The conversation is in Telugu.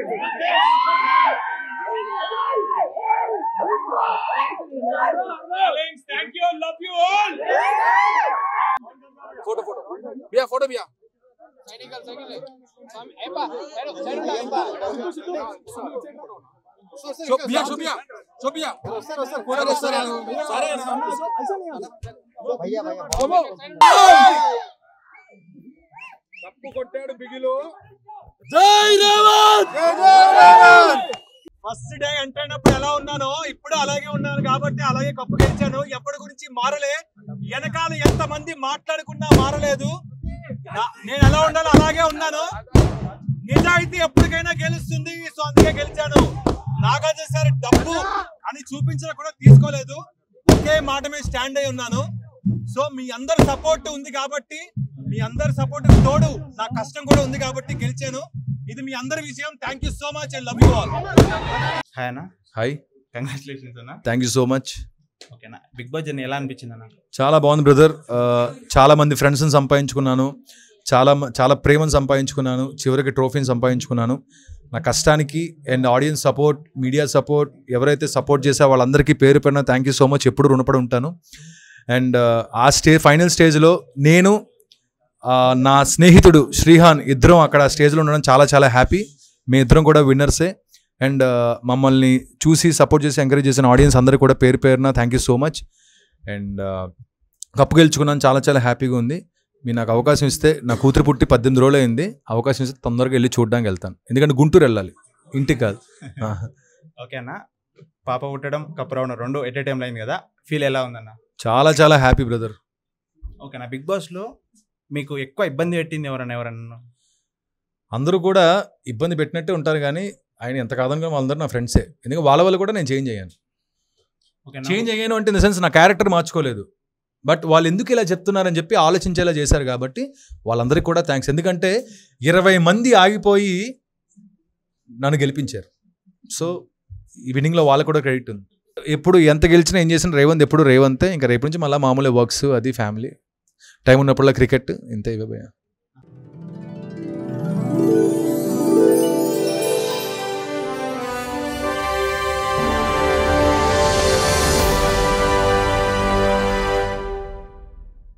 Thank you. Love you all. Photo. Bhaiya, photo bhaiya. Cycle. Show bhaiya. Sare. भैया తప్పు కొట్టాడు బిగిలో. జై రేవంత్. ఫస్ట్ డే అంటేనప్పుడు ఎలా ఉన్నానో ఇప్పుడు అలాగే ఉన్నాను కాబట్టి అలాగే కప్పు గెలిచాను. ఎప్పటి గురించి మారలే. వెనకాల ఎంత మంది మాట్లాడుకున్నా మారలేదు. నేను ఎలా ఉండాలో అలాగే ఉన్నాను. నిజాయితీ ఎప్పటికైనా గెలుస్తుంది. సో అందుకే గెలిచాను. నాగార్జున సార్ డబ్బు అని చూపించినా కూడా తీసుకోలేదు. ఒకే మాట మీద స్టాండ్ అయి ఉన్నాను. సో మీ అందరి సపోర్ట్ ఉంది కాబట్టి, మీ అందరి సపోర్ట్ తోడు నా కష్టం కూడా ఉంది కాబట్టి గెలిచాను. ఇది మీ అందరి విషయం. Thank you so much and love you all. Hi అన్న. హాయ్, కంగ్రాచులేషన్స్ అన్న. Thank you so much. ఓకేనా, బిగ్ బాస్ జర్నీ ఎలా అనిపించింది అన్న? చాలా బాగుంది బ్రదర్. చాలా మంది ఫ్రెండ్స్ని సంపాదించుకున్నాను, చాలా ప్రేమను సంపాదించుకున్నాను, చివరికి ట్రోఫీని సంపాదించుకున్నాను. నా కష్టానికి and audience support, media support, ఎవరైతే సపోర్ట్ చేసే వాళ్ళందరికీ పేరు పేరున థ్యాంక్ యూ సో మచ్. ఎప్పుడు రుణపడి ఉంటాను. అండ్ ఆ ఫైనల్ స్టేజ్లో నేను నా స్నేహితుడు శ్రీహాన్ ఇద్దరం అక్కడ స్టేజ్లో ఉండడం చాలా హ్యాపీ. మీ ఇద్దరం కూడా విన్నర్సే. అండ్ మమ్మల్ని చూసి సపోర్ట్ చేసి ఎంకరేజ్ చేసిన ఆడియన్స్ అందరికీ కూడా పేరు పేరున thank you so much. And cup గెలుచుకున్నాను, చాలా హ్యాపీగా ఉంది. మీరు నాకు అవకాశం ఇస్తే, నా కూతురు పుట్టి 18 రోజులు అయింది, అవకాశం ఇస్తే తొందరగా వెళ్ళి చూడడానికి వెళ్తాను. ఎందుకంటే గుంటూరు వెళ్ళాలి, ఇంటికి కాదు. ఓకేనా, పాప పుట్టడం కప్పు రావడం రెండు ఎట్ ఏ టైంలో అయింది కదా, ఫీల్ ఎలా ఉందన్న? చాలా హ్యాపీ బ్రదర్. ఓకేనా, బిగ్ బాస్లో మీకు ఎక్కువ ఇబ్బంది పెట్టింది ఎవరన్నా? అందరూ కూడా ఇబ్బంది పెట్టినట్టే ఉంటారు, కానీ ఆయన ఎంత కాదనుకో వాళ్ళందరూ నా ఫ్రెండ్సే. ఎందుకంటే వాళ్ళ వల్ల కూడా నేను చేంజ్ అయ్యాను. చేంజ్ అయ్యాను అంటే ఇన్ ద సెన్స్ నా క్యారెక్టర్ మార్చుకోలేదు, బట్ వాళ్ళు ఎందుకు ఇలా చెప్తున్నారని చెప్పి ఆలోచించేలా చేశారు కాబట్టి వాళ్ళందరికీ కూడా థ్యాంక్స్. ఎందుకంటే 20 మంది ఆగిపోయి నన్ను గెలిపించారు. సో ఈ విన్నింగ్లో వాళ్ళకు కూడా క్రెడిట్ ఉంది. ఎప్పుడు ఎంత గెలిచినా ఏం చేసిన రేవంత్ ఎప్పుడు రేవంతే. ఇంకా రేపు నుంచి మళ్ళీ మామూలు వర్క్స్, అది ఫ్యామిలీ, టైం ఉన్నప్పుడల్లా క్రికెట్, ఇంతే ఇవే.